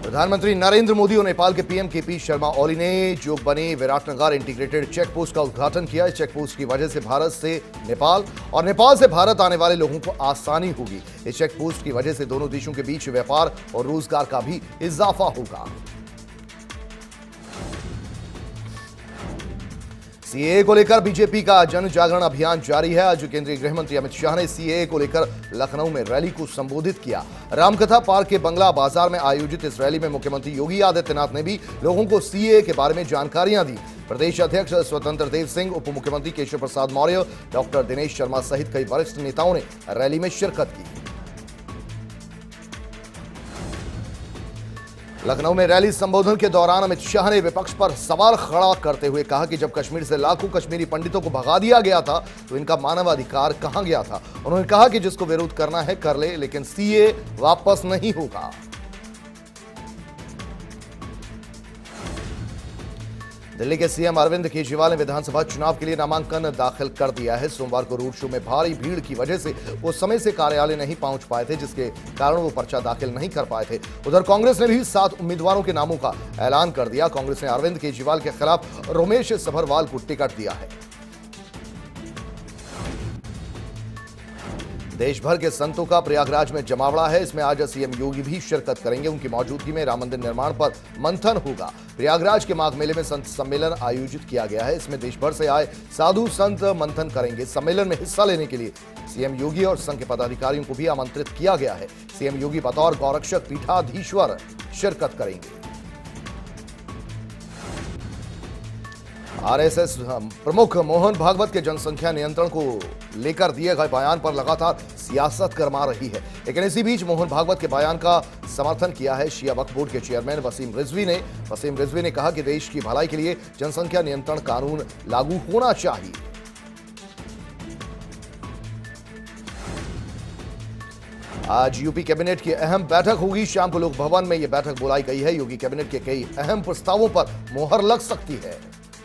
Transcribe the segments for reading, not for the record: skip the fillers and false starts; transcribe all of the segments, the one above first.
प्रधानमंत्री नरेंद्र मोदी और नेपाल के पीएम केपी शर्मा ओली ने Jogbani Biratnagar integrated check post का उद्घाटन किया। इस चेक पोस्ट की वजह से भारत से नेपाल और नेपाल से भारत आने वाले लोगों को आसानी होगी। इस चेक पोस्ट की वजह से दोनों देशों के बीच व्यापार और रोजगार का भी इजाफा होगा। सीएए को लेकर बीजेपी का जन जागरण अभियान जारी है। आज केंद्रीय गृह मंत्री अमित शाह ने सीएए को लेकर लखनऊ में रैली को संबोधित किया। रामकथा पार्क के बंगला बाजार में आयोजित इस रैली में मुख्यमंत्री योगी आदित्यनाथ ने भी लोगों को सीएए के बारे में जानकारियां दी। प्रदेश अध्यक्ष स्वतंत्र देव सिंह, उप मुख्यमंत्री केशव प्रसाद मौर्य, डॉक्टर दिनेश शर्मा सहित कई वरिष्ठ नेताओं ने रैली में शिरकत की। लखनऊ में रैली संबोधन के दौरान अमित शाह ने विपक्ष पर सवाल खड़ा करते हुए कहा कि जब कश्मीर से लाखों कश्मीरी पंडितों को भगा दिया गया था तो इनका मानवाधिकार कहां गया था। उन्होंने कहा कि जिसको विरोध करना है कर ले, लेकिन सीए वापस नहीं होगा। दिल्ली के सीएम अरविंद केजरीवाल ने विधानसभा चुनाव के लिए नामांकन दाखिल कर दिया है। सोमवार को रोड शो में भारी भीड़ की वजह से वो समय से कार्यालय नहीं पहुंच पाए थे, जिसके कारण वो पर्चा दाखिल नहीं कर पाए थे। उधर कांग्रेस ने भी 7 उम्मीदवारों के नामों का ऐलान कर दिया। कांग्रेस ने अरविंद केजरीवाल के खिलाफ रोमेश सभरवाल को टिकट दिया है। देश भर के संतों का प्रयागराज में जमावड़ा है। इसमें आज सीएम योगी भी शिरकत करेंगे। उनकी मौजूदगी में राम मंदिर निर्माण पर मंथन होगा। प्रयागराज के माघ मेले में संत सम्मेलन आयोजित किया गया है। इसमें देश भर से आए साधु संत मंथन करेंगे। सम्मेलन में हिस्सा लेने के लिए सीएम योगी और संघ के पदाधिकारियों को भी आमंत्रित किया गया है। सीएम योगी बतौर गौरक्षक पीठाधीश्वर शिरकत करेंगे। आरएसएस प्रमुख मोहन भागवत के जनसंख्या नियंत्रण को लेकर दिए गए बयान पर लगातार सियासत गरमा रही है, लेकिन इसी बीच मोहन भागवत के बयान का समर्थन किया है शिया वक्फ बोर्ड के चेयरमैन वसीम रिजवी ने कहा कि देश की भलाई के लिए जनसंख्या नियंत्रण कानून लागू होना चाहिए। आज यूपी कैबिनेट की अहम बैठक होगी। शाम को लोक भवन में यह बैठक बुलाई गई है। योगी कैबिनेट के कई अहम प्रस्तावों पर मोहर लग सकती है।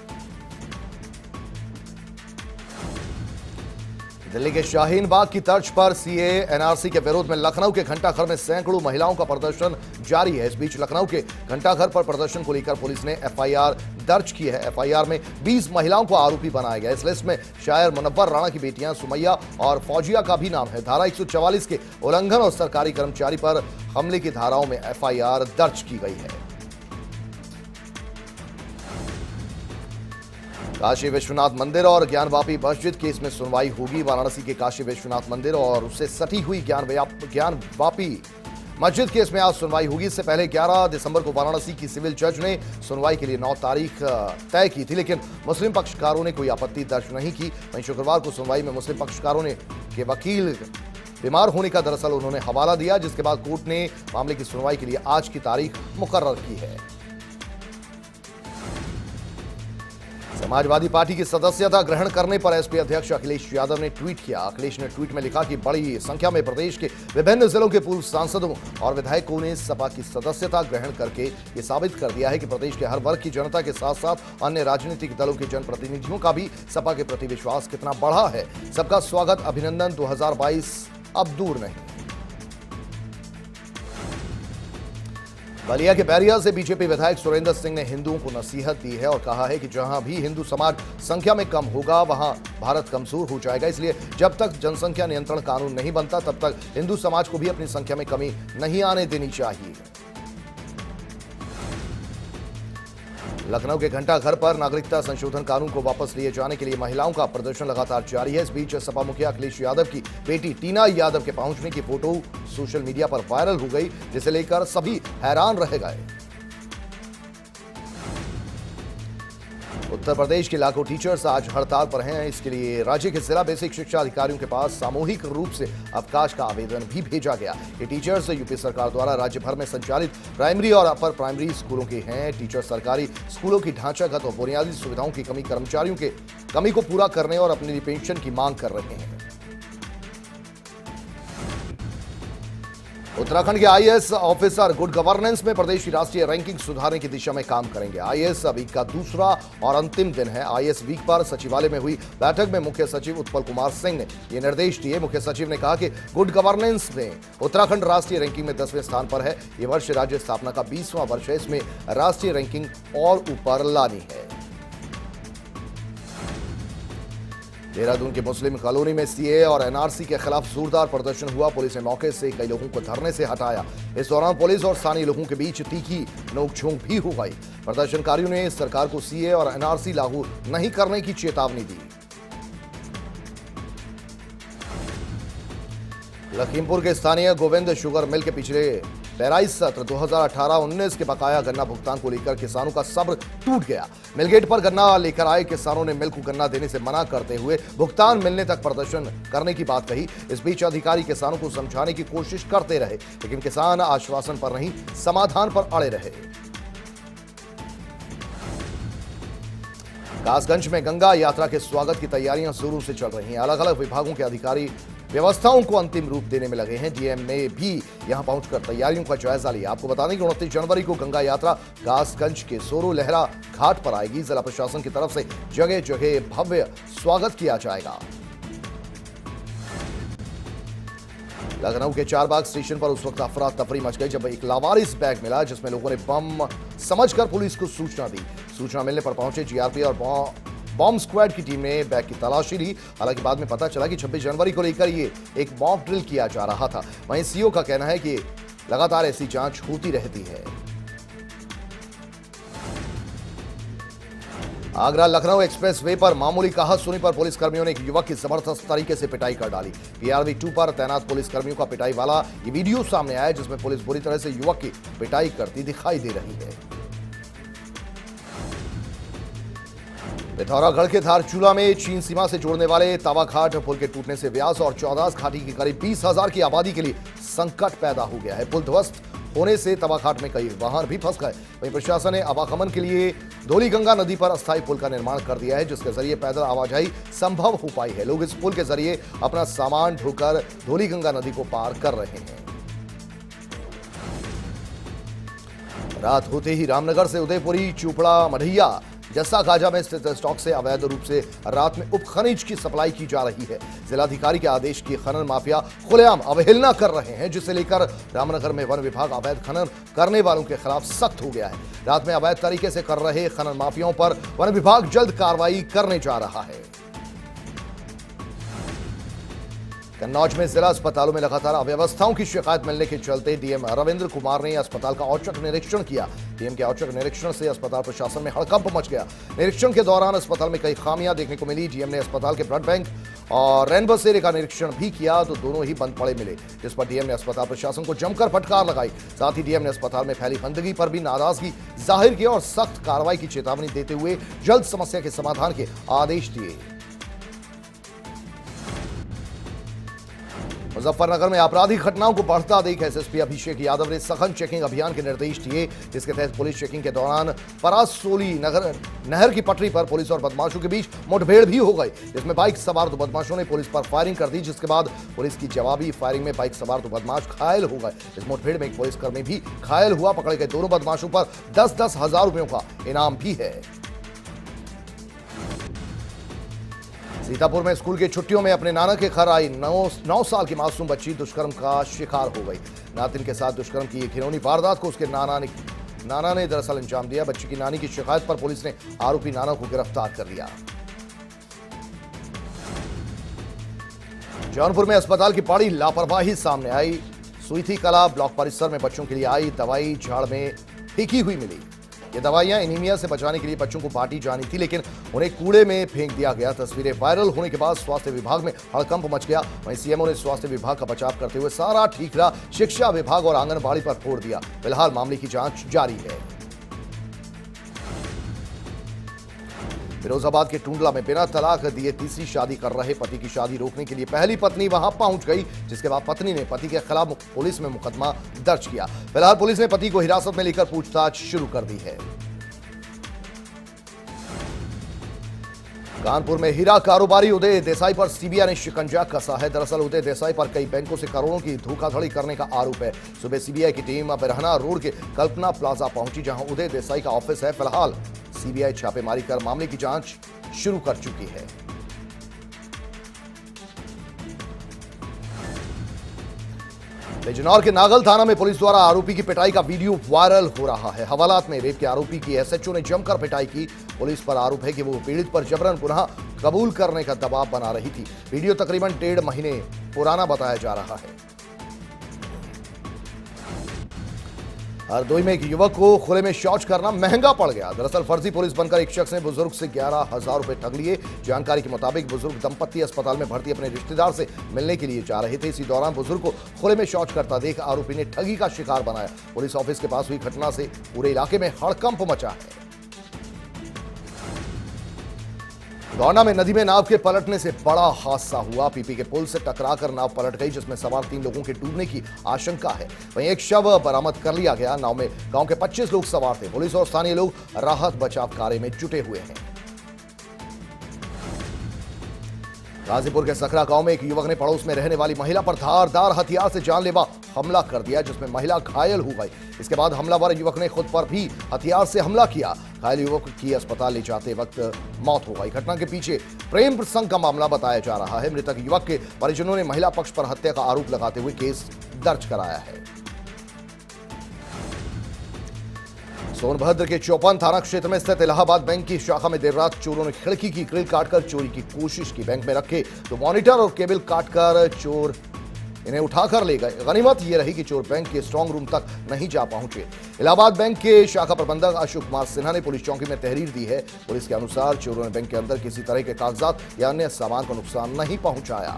दिल्ली के शाहीन बाग की तर्ज पर सीएए एनआरसी के विरोध में लखनऊ के घंटाघर में सैकड़ों महिलाओं का प्रदर्शन जारी है। इस बीच लखनऊ के घंटाघर पर प्रदर्शन को लेकर पुलिस ने एफआईआर दर्ज की है। एफआईआर में 20 महिलाओं को आरोपी बनाया गया। इस लिस्ट में शायर मुनव्वर राणा की बेटियां सुमैया और फौजिया का भी नाम है। धारा 144 के उल्लंघन और सरकारी कर्मचारी पर हमले की धाराओं में एफआईआर दर्ज की गई है। काशी विश्वनाथ मंदिर और ज्ञानवापी मस्जिद केस में सुनवाई होगी। वाराणसी के काशी विश्वनाथ मंदिर और उससे सटी हुई ज्ञानवापी मस्जिद केस में आज सुनवाई होगी। इससे पहले 11 दिसंबर को वाराणसी की सिविल जज ने सुनवाई के लिए 9 तारीख तय की थी, लेकिन मुस्लिम पक्षकारों ने कोई आपत्ति दर्ज नहीं की। वहीं शुक्रवार को सुनवाई में मुस्लिम पक्षकारों ने के वकील बीमार होने का दरअसल उन्होंने हवाला दिया, जिसके बाद कोर्ट ने मामले की सुनवाई के लिए आज की तारीख मुकर्रर की है। समाजवादी पार्टी की सदस्यता ग्रहण करने पर एसपी अध्यक्ष अखिलेश यादव ने ट्वीट किया। अखिलेश ने ट्वीट में लिखा कि बड़ी संख्या में प्रदेश के विभिन्न जिलों के पूर्व सांसदों और विधायकों ने सपा की सदस्यता ग्रहण करके ये साबित कर दिया है कि प्रदेश के हर वर्ग की जनता के साथ साथ अन्य राजनीतिक दलों के जनप्रतिनिधियों का भी सपा के प्रति विश्वास कितना बढ़ा है। सबका स्वागत, अभिनंदन। 2022 अब दूर नहीं। बलिया के बैरिया से बीजेपी विधायक सुरेंद्र सिंह ने हिंदुओं को नसीहत दी है और कहा है कि जहां भी हिंदू समाज संख्या में कम होगा वहां भारत कमजोर हो जाएगा। इसलिए जब तक जनसंख्या नियंत्रण कानून नहीं बनता तब तक हिंदू समाज को भी अपनी संख्या में कमी नहीं आने देनी चाहिए। लखनऊ के घंटाघर पर नागरिकता संशोधन कानून को वापस लिए जाने के लिए महिलाओं का प्रदर्शन लगातार जारी है। इस बीच सपा मुखिया अखिलेश यादव की बेटी टीना यादव के पहुंचने की फोटो सोशल मीडिया पर वायरल हो गई, जिसे लेकर सभी हैरान रह गए। उत्तर प्रदेश के लाखों टीचर्स आज हड़ताल पर हैं। इसके लिए राज्य के जिला बेसिक शिक्षा अधिकारियों के पास सामूहिक रूप से अवकाश का आवेदन भी भेजा गया। ये टीचर्स यूपी सरकार द्वारा राज्य भर में संचालित प्राइमरी और अपर प्राइमरी स्कूलों के हैं। टीचर सरकारी स्कूलों की ढांचागत और बुनियादी सुविधाओं की कमी, कर्मचारियों के कमी को पूरा करने और अपनी पेंशन की मांग कर रहे हैं। उत्तराखंड के आईएएस ऑफिसर गुड गवर्नेंस में प्रदेश की राष्ट्रीय रैंकिंग सुधारने की दिशा में काम करेंगे। आईएएस वीक का दूसरा और अंतिम दिन है। आईएएस वीक पर सचिवालय में हुई बैठक में मुख्य सचिव उत्पल कुमार सिंह ने ये निर्देश दिए। मुख्य सचिव ने कहा कि गुड गवर्नेंस में उत्तराखंड राष्ट्रीय रैंकिंग में 10वें स्थान पर है। ये वर्ष राज्य स्थापना का 20वां वर्ष है। इसमें राष्ट्रीय रैंकिंग और ऊपर लानी है। देहरादून के मुस्लिम कॉलोनी में सीए और एनआरसी के खिलाफ जोरदार प्रदर्शन हुआ। पुलिस ने मौके से कई लोगों को धरने से हटाया। इस दौरान पुलिस और स्थानीय लोगों के बीच तीखी नोकझोंक भी हो गई। प्रदर्शनकारियों ने सरकार को सीए और एनआरसी लागू नहीं करने की चेतावनी दी। लखीमपुर के स्थानीय गोविंद शुगर मिल के पिछले पेराई सत्र 2018-19 के बकाया गन्ना भुगतान को लेकर किसानों का सब्र टूट गया। मिलगेट पर गन्ना लेकर आए किसानों ने मिल को गन्ना देने से मना करते हुए भुगतान मिलने तक प्रदर्शन करने की बात कही। इस बीच अधिकारी किसानों को समझाने की कोशिश करते रहे, लेकिन किसान आश्वासन पर नहीं, समाधान पर अड़े रहे। कासगंज में गंगा यात्रा के स्वागत की तैयारियां जोरों से चल रही हैं। अलग अलग विभागों के अधिकारी व्यवस्थाओं को अंतिम रूप देने में लगे हैं। डीएम ने भी यहां पहुंचकर तैयारियों का जायजा लिया। आपको बता दें कि 29 जनवरी को गंगा यात्रा कासगंज के सोरो लहरा घाट पर आएगी। जिला प्रशासन की तरफ से जगह जगह भव्य स्वागत किया जाएगा। लखनऊ के चारबाग स्टेशन पर उस वक्त अफरा तफरी मच गई जब एक लावारिस बैग मिला, जिसमें लोगों ने बम समझकर पुलिस को सूचना दी। सूचना मिलने पर पहुंचे जीआरपी और बॉम्ब स्क्वाड की टीम ने बैग की तलाशी ली। हालांकि बाद में पता चला कि 26 जनवरी को लेकर ये एक मॉक ड्रिल किया जा रहा था। वहीं सीओ का कहना है कि लगातार ऐसी जांच होती रहती है। आगरा लखनऊ एक्सप्रेस वे पर मामूली कहासुनी पर पुलिस कर्मियों ने एक युवक की जबरदस्त तरीके से पिटाई कर डाली। पीआरवी 2 पर तैनात पुलिस कर्मियों का पिटाई वाला ये वीडियो सामने आया, जिसमें पुलिस बुरी तरह से युवक की पिटाई करती दिखाई दे रही है। पिथौरागढ़ के धारचूला में चीन सीमा से जोड़ने वाले तावाघाट पुल के टूटने से व्यास और चौदास घाटी की करीब 20,000 की आबादी के लिए संकट पैदा हो गया है। पुल ध्वस्त होने से तवाघाट में कई वाहन भी फंस गए। वहीं प्रशासन ने आवागमन के लिए धौलीगंगा नदी पर अस्थायी पुल का निर्माण कर दिया है, जिसके जरिए पैदल आवाजाही संभव हो पाई है। लोग इस पुल के जरिए अपना सामान ढोकर धौलीगंगा नदी को पार कर रहे हैं। रात होते ही रामनगर से उदयपुरी चूपड़ा मढ़िया जस्सा गाजा में स्थित स्टॉक से अवैध रूप से रात में उप खनिज की सप्लाई की जा रही है। जिलाधिकारी के आदेश की खनन माफिया खुलेआम अवहेलना कर रहे हैं, जिसे लेकर रामनगर में वन विभाग अवैध खनन करने वालों के खिलाफ सख्त हो गया है। रात में अवैध तरीके से कर रहे खनन माफियाओं पर वन विभाग जल्द कार्रवाई करने जा रहा है। कन्नौज में जिला अस्पतालों में लगातार अव्यवस्थाओं की शिकायत मिलने के चलते डीएम रविंद्र कुमार ने अस्पताल का औचक निरीक्षण किया। डीएम के औचक निरीक्षण से अस्पताल प्रशासन में हड़कंप मच गया। निरीक्षण के दौरान अस्पताल में कई खामियां देखने को मिली। डीएम ने अस्पताल के ब्लड बैंक और रेनबसेरे का निरीक्षण भी किया, तो दोनों ही बंद पड़े मिले, जिस पर डीएम ने अस्पताल प्रशासन को जमकर फटकार लगाई। साथ ही डीएम ने अस्पताल में फैली गंदगी पर भी नाराजगी जाहिर की और सख्त कार्रवाई की चेतावनी देते हुए जल्द समस्या के समाधान के आदेश दिए। मुजफ्फरनगर में आपराधिक घटनाओं को बढ़ता देख एसएसपी अभिषेक यादव ने सघन चेकिंग अभियान के निर्देश दिए, जिसके तहत पुलिस चेकिंग के दौरान परासोली नहर की पटरी पर पुलिस और बदमाशों के बीच मुठभेड़ भी हो गई, जिसमें बाइक सवार 2 बदमाशों ने पुलिस पर फायरिंग कर दी, जिसके बाद पुलिस की जवाबी फायरिंग में बाइक सवार 2 बदमाश घायल हो गए। इस मुठभेड़ में एक पुलिसकर्मी भी घायल हुआ। पकड़े गए दोनों बदमाशों पर 10-10 हजार रुपयों का इनाम भी है। सीतापुर में स्कूल की छुट्टियों में अपने नाना के घर आई 9 साल की मासूम बच्ची दुष्कर्म का शिकार हो गई। नातिन के साथ दुष्कर्म की एक घिनौनी वारदात को उसके नाना ने दरअसल अंजाम दिया। बच्ची की नानी की शिकायत पर पुलिस ने आरोपी नाना को गिरफ्तार कर लिया। जौनपुर में अस्पताल की बड़ी लापरवाही सामने आई। सुईथी कला ब्लॉक परिसर में बच्चों के लिए आई दवाई झाड़ में फेंकी हुई मिली। ये दवाइयां एनीमिया से बचाने के लिए बच्चों को बांटी जानी थी, लेकिन उन्हें कूड़े में फेंक दिया गया। तस्वीरें वायरल होने के बाद स्वास्थ्य विभाग में हड़कंप मच गया। वहीं सीएमओ ने स्वास्थ्य विभाग का बचाव करते हुए सारा ठीकरा शिक्षा विभाग और आंगनबाड़ी पर फोड़ दिया। फिलहाल मामले की जांच जारी है। फिरोजाबाद के टुंडला में बिना तलाक दिए तीसरी शादी कर रहे पति की शादी रोकने के लिए पहली पत्नी वहां पहुंच गई, जिसके बाद पत्नी ने पति के खिलाफ पुलिस में मुकदमा दर्ज किया। फिलहाल पुलिस ने पति को हिरासत में लेकर पूछताछ शुरू कर दी है। कानपुर में हीरा कारोबारी उदय देसाई पर सीबीआई ने शिकंजा कसा है। दरअसल उदय देसाई पर कई बैंकों से करोड़ों की धोखाधड़ी करने का आरोप है। सुबह सीबीआई की टीम बिरहना रोड के कल्पना प्लाजा पहुंची, जहां उदय देसाई का ऑफिस है। फिलहाल सीबीआई छापेमारी कर मामले की जांच शुरू कर चुकी है। बिजनौर के नागल थाना में पुलिस द्वारा आरोपी की पिटाई का वीडियो वायरल हो रहा है। हवालात में रेप के आरोपी की एसएचओ ने जमकर पिटाई की। पुलिस पर आरोप है कि वो पीड़ित पर जबरन गुनाह कबूल करने का दबाव बना रही थी। वीडियो तकरीबन 1.5 महीने पुराना बताया जा रहा है। हरदोई में एक युवक को खुले में शौच करना महंगा पड़ गया। दरअसल फर्जी पुलिस बनकर एक शख्स ने बुजुर्ग से 11,000 रुपए ठग लिए। जानकारी के मुताबिक बुजुर्ग दंपत्ति अस्पताल में भर्ती अपने रिश्तेदार से मिलने के लिए जा रहे थे। इसी दौरान बुजुर्ग को खुले में शौच करता देख आरोपी ने ठगी का शिकार बनाया। पुलिस ऑफिस के पास हुई घटना से पूरे इलाके में हड़कंप मचा है। गौना में नदी में नाव के पलटने से बड़ा हादसा हुआ। पीपी के पुल से टकराकर नाव पलट गई, जिसमें सवार 3 लोगों के डूबने की आशंका है। वहीं एक शव बरामद कर लिया गया। नाव में गांव के 25 लोग सवार थे। पुलिस और स्थानीय लोग राहत बचाव कार्य में जुटे हुए हैं। गाजीपुर के सकरा गांव में एक युवक ने पड़ोस में रहने वाली महिला पर धारदार हथियार से जानलेवा हमला कर दिया, जिसमें महिला घायल हो गई। इसके बाद हमलावर युवक ने खुद पर भी हथियार से हमला किया। घायल युवक की अस्पताल ले जाते वक्त मौत हो गई। घटना के पीछे प्रेम प्रसंग का मामला बताया जा रहा है। मृतक युवक के परिजनों ने महिला पक्ष पर हत्या का आरोप लगाते हुए केस दर्ज कराया है। सोनभद्र के चौपान थाना क्षेत्र में स्थित इलाहाबाद बैंक की शाखा में देर रात चोरों ने खिड़की की ग्रिल काटकर चोरी की कोशिश की। बैंक में रखे तो मॉनिटर और केबल काटकर चोर इन्हें उठाकर ले गए। गनीमत यह रही कि चोर बैंक के स्ट्रांग रूम तक नहीं जा पहुंचे। इलाहाबाद बैंक के शाखा प्रबंधक अशोक कुमार सिन्हा ने पुलिस चौकी में तहरीर दी है। पुलिस के अनुसार चोरों ने बैंक के अंदर किसी तरह के कागजात या अन्य सामान को नुकसान नहीं पहुंचाया।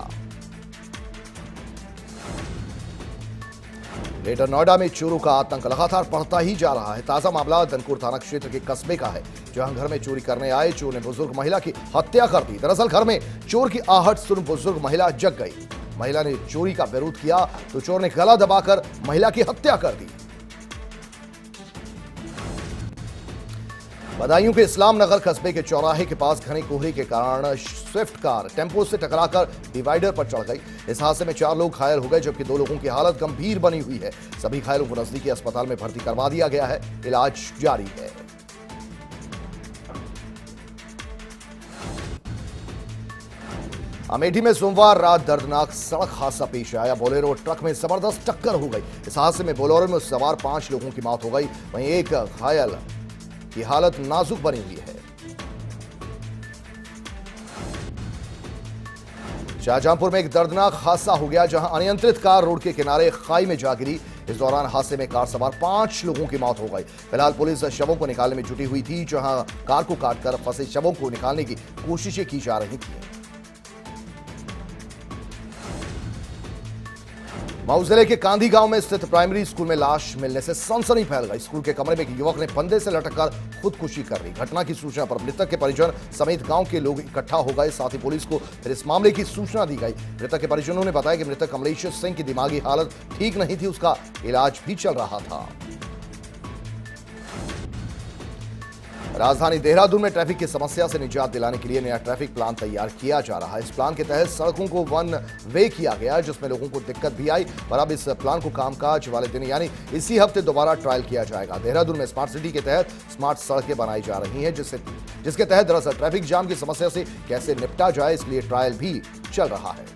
ग्रेटर नोएडा में चोरों का आतंक लगातार बढ़ता ही जा रहा है। ताजा मामला धनपुर थाना क्षेत्र के कस्बे का है, जहां घर में चोरी करने आए चोर ने बुजुर्ग महिला की हत्या कर दी। दरअसल घर में चोर की आहट सुन बुजुर्ग महिला जग गई। महिला ने चोरी का विरोध किया तो चोर ने गला दबाकर महिला की हत्या कर दी। बदायूं के इस्लाम नगर कस्बे के चौराहे के पास घने कोहरे के कारण स्विफ्ट कार टेम्पो से टकराकर डिवाइडर पर चढ़ गई। इस हादसे में 4 लोग घायल हो गए, जबकि 2 लोगों की हालत गंभीर बनी हुई है। सभी घायलों को नजदीकी अस्पताल में भर्ती करवा दिया गया है। इलाज जारी है। अमेठी में सोमवार रात दर्दनाक सड़क हादसा पेश आया। बोलेरो ट्रक में जबरदस्त टक्कर हो गई। इस हादसे में बोलेरो में सवार 5 लोगों की मौत हो गई। वहीं एक घायल की हालत नाजुक बनी हुई है। शाहजहांपुर में एक दर्दनाक हादसा हो गया, जहां अनियंत्रित कार रोड के किनारे खाई में जा गिरी। इस दौरान हादसे में कार सवार 5 लोगों की मौत हो गई। फिलहाल पुलिस शवों को निकालने में जुटी हुई थी, जहां कार को काटकर फंसे शवों को निकालने की कोशिशें की जा रही थी। मऊ जिले के कांधी गांव में स्थित प्राइमरी स्कूल में लाश मिलने से सनसनी फैल गई। स्कूल के कमरे में एक युवक ने फंदे से लटककर खुदकुशी कर ली। घटना की सूचना पर मृतक के परिजन समेत गांव के लोग इकट्ठा हो गए। साथ ही पुलिस को फिर इस मामले की सूचना दी गई। मृतक के परिजनों ने बताया कि मृतक कमलेश सिंह की दिमागी हालत ठीक नहीं थी, उसका इलाज भी चल रहा था। राजधानी देहरादून में ट्रैफिक की समस्या से निजात दिलाने के लिए नया ट्रैफिक प्लान तैयार किया जा रहा है। इस प्लान के तहत सड़कों को 1 वे किया गया, जिसमें लोगों को दिक्कत भी आई। पर अब इस प्लान को कामकाज वाले दिन यानी इसी हफ्ते दोबारा ट्रायल किया जाएगा। देहरादून में स्मार्ट सिटी के तहत स्मार्ट सड़कें बनाई जा रही हैं, जिसके तहत दरअसल ट्रैफिक जाम की समस्या से कैसे निपटा जाए, इसलिए ट्रायल भी चल रहा है।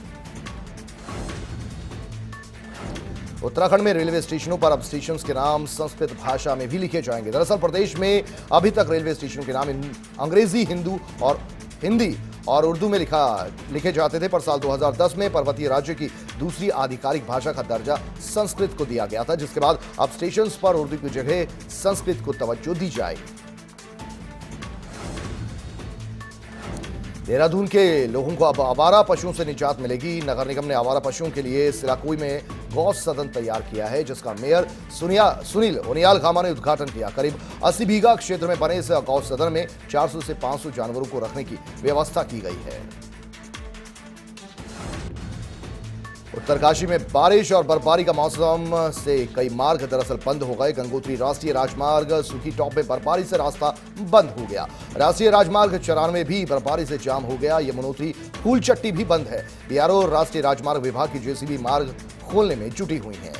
उत्तराखंड में रेलवे स्टेशनों पर अब स्टेशंस के नाम संस्कृत भाषा में भी लिखे जाएंगे। दरअसल प्रदेश में अभी तक रेलवे स्टेशनों के नाम अंग्रेजी, हिंदी और उर्दू में लिखे जाते थे, पर साल 2010 में पर्वतीय राज्य की दूसरी आधिकारिक भाषा का दर्जा संस्कृत को दिया गया था, जिसके बाद अब स्टेशंस पर उर्दू की जगह संस्कृत को तवज्जो दी जाएगी। देहरादून के लोगों को अब आवारा पशुओं से निजात मिलेगी। नगर निगम ने आवारा पशुओं के लिए सिलाकोई में गौ सदन तैयार किया है, जिसका मेयर सुनील ओनियाल खामा ने उद्घाटन किया। करीब 80 बीघा क्षेत्र में बने इस गौ सदन में 400 से 500 जानवरों को रखने की व्यवस्था की गई है। उत्तरकाशी में बारिश और बर्फबारी का मौसम से कई मार्ग दरअसल बंद हो गए। गंगोत्री राष्ट्रीय राजमार्ग सुखी टॉप में बर्फबारी से रास्ता बंद हो गया। राष्ट्रीय राजमार्ग 94 भी बर्फबारी से जाम हो गया। यमुनोत्री फूलचट्टी भी बंद है। बीआरओ और राष्ट्रीय राजमार्ग विभाग की जेसीबी मार्ग खोलने में जुटी हुई है।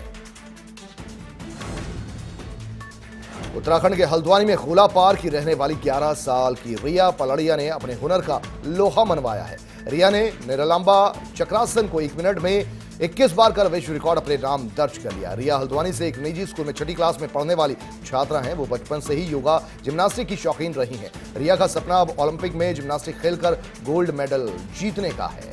उत्तराखंड के हल्द्वानी में खोला पार की रहने वाली 11 साल की रिया पलड़िया ने अपने हुनर का लोहा मनवाया है। रिया ने निरालंबा चक्रासन को 1 मिनट में 21 बार कर विश्व रिकॉर्ड अपने नाम दर्ज कर लिया। रिया हल्द्वानी से एक निजी स्कूल में 6ठी क्लास में पढ़ने वाली छात्रा हैं। वो बचपन से ही योगा जिम्नास्टिक की शौकीन रही हैं। रिया का सपना अब ओलंपिक में जिम्नास्टिक खेलकर गोल्ड मेडल जीतने का है।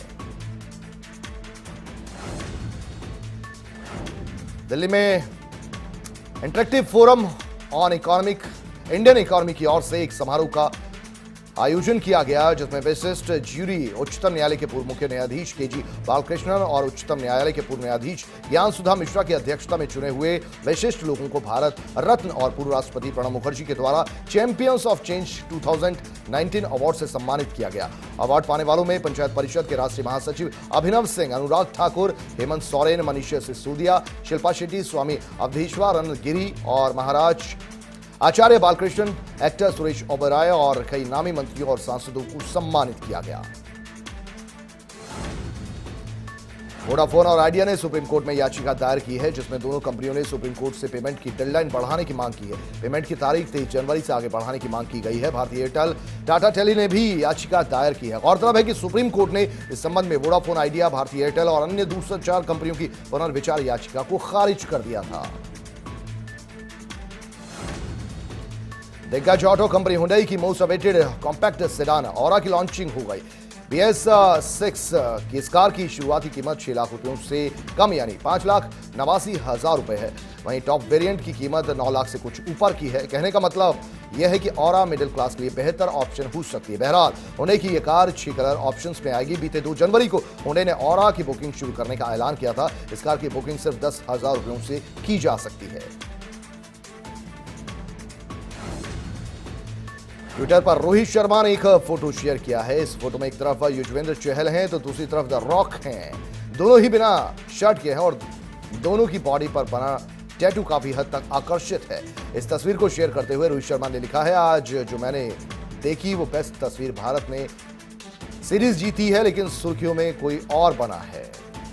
दिल्ली में interactive forum on Indian economy की ओर से एक समारोह का आयोजन किया गया, जिसमें विशिष्ट ज्यूरी उच्चतम न्यायालय के पूर्व मुख्य न्यायाधीश केजी बालकृष्णन और उच्चतम न्यायालय के पूर्व न्यायाधीश ज्ञान सुधा मिश्रा की अध्यक्षता में चुने हुए विशिष्ट लोगों को भारत रत्न और पूर्व राष्ट्रपति प्रणब मुखर्जी के द्वारा चैंपियंस ऑफ चेंज 2019 अवार्ड से सम्मानित किया गया। अवार्ड पाने वालों में पंचायत परिषद के राष्ट्रीय महासचिव अभिनव सिंह, अनुराग ठाकुर, हेमंत सोरेन, मनीष सिसोदिया, शिल्पा शेट्टी, स्वामी अवधेश्वरन गिरी और महाराज आचार्य बालकृष्णन, एक्टर सुरेश ओबेरॉय और कई नामी मंत्रियों और सांसदों को सम्मानित किया गया। वोडाफोन और आइडिया ने सुप्रीम कोर्ट में याचिका दायर की है, जिसमें दोनों कंपनियों ने सुप्रीम कोर्ट से पेमेंट की डेडलाइन बढ़ाने की मांग की है। पेमेंट की तारीख 23 जनवरी से आगे बढ़ाने की मांग की गई है। भारतीय एयरटेल, टाटा टेली ने भी याचिका दायर की है। गौरतलब है कि सुप्रीम कोर्ट ने इस संबंध में वोडाफोन आइडिया, भारतीय एयरटेल और अन्य दूरसंचार कंपनियों की पुनर्विचार याचिका को खारिज कर दिया था। दिग्गज ऑटो कंपनी हुंडई की most awaited compact sedan Aura की लॉन्चिंग हो गई। BS6 की इस कार की शुरुआती कीमत 6 लाख रुपयों से कम यानी 5,89,000 रुपए है। वहीं टॉप वेरिएंट की कीमत 9 लाख से कुछ ऊपर की है। कहने का मतलब यह है कि औरा मिडिल क्लास के लिए बेहतर ऑप्शन हो सकती है। बहरहाल हुंडई की यह कार 6 कलर ऑप्शंस में आएगी। बीते 2 जनवरी को हुंडई ने औरा की बुकिंग शुरू करने का ऐलान किया था। इस कार की बुकिंग सिर्फ 10,000 रुपयों से की जा सकती है। ट्विटर पर रोहित शर्मा ने एक फोटो शेयर किया है। इस फोटो में एक तरफ युजवेंद्र चहल हैं तो दूसरी तरफ द रॉक हैं। दोनों ही बिना शर्ट के हैं और दोनों की बॉडी पर बना टैटू काफी हद तक आकर्षित है। इस तस्वीर को शेयर करते हुए रोहित शर्मा ने लिखा है, आज जो मैंने देखी वो बेस्ट तस्वीर। भारत ने सीरीज जीती है लेकिन सुर्खियों में कोई और बना है।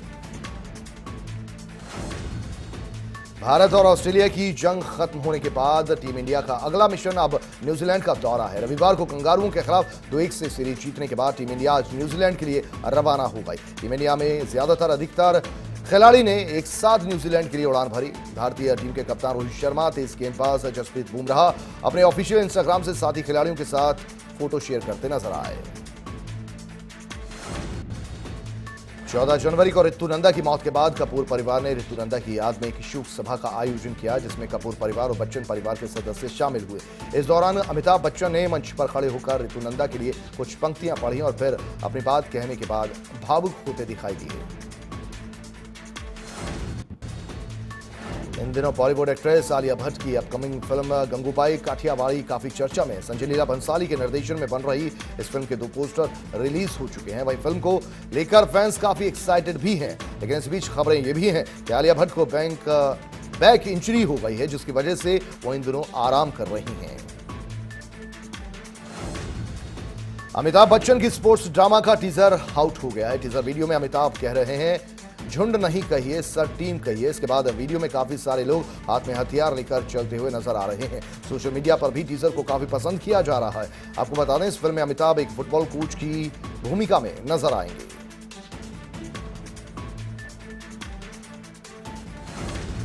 भारत और ऑस्ट्रेलिया की जंग खत्म होने के बाद टीम इंडिया का अगला मिशन अब न्यूजीलैंड का दौरा है। रविवार को कंगारुओं के खिलाफ 2-1 से सीरीज जीतने के बाद टीम इंडिया आज न्यूजीलैंड के लिए रवाना हो गई। टीम इंडिया में अधिकतर खिलाड़ी ने एक साथ न्यूजीलैंड के लिए उड़ान भरी। भारतीय टीम के कप्तान रोहित शर्मा, तेज गेंदबाज जसप्रीत बुमराह अपने ऑफिशियल इंस्टाग्राम से साथी खिलाड़ियों के साथ फोटो शेयर करते नजर आए। 14 जनवरी को रितु नंदा की मौत के बाद कपूर परिवार ने रितु नंदा की याद में एक शोक सभा का आयोजन किया, जिसमें कपूर परिवार और बच्चन परिवार के सदस्य शामिल हुए। इस दौरान अमिताभ बच्चन ने मंच पर खड़े होकर रितु नंदा के लिए कुछ पंक्तियां पढ़ी और फिर अपनी बात कहने के बाद भावुक होते दिखाई दिए। इन दिनों बॉलीवुड एक्ट्रेस आलिया भट्ट की अपकमिंग फिल्म गंगूबाई काठियावाड़ी काफी चर्चा में। संजय लीला भंसाली के निर्देशन में बन रही इस फिल्म के 2 पोस्टर रिलीज हो चुके हैं। वहीं फिल्म को लेकर फैंस काफी एक्साइटेड भी हैं, लेकिन इस बीच खबरें ये भी हैं कि आलिया भट्ट को बैक इंजरी हो गई है, जिसकी वजह से वो इन दिनों आराम कर रही हैं। अमिताभ बच्चन की स्पोर्ट्स ड्रामा का टीजर आउट हो गया है। टीजर वीडियो में अमिताभ कह रहे हैं, झुंड नहीं कहिए सर टीम कहिए। इसके बाद वीडियो में काफी सारे लोग हाथ में हथियार लेकर चलते हुए नजर आ रहे हैं। सोशल मीडिया पर भी टीजर को काफी पसंद किया जा रहा है। आपको बता दें, इस फिल्म में अमिताभ एक फुटबॉल कोच की भूमिका में नजर आएंगे।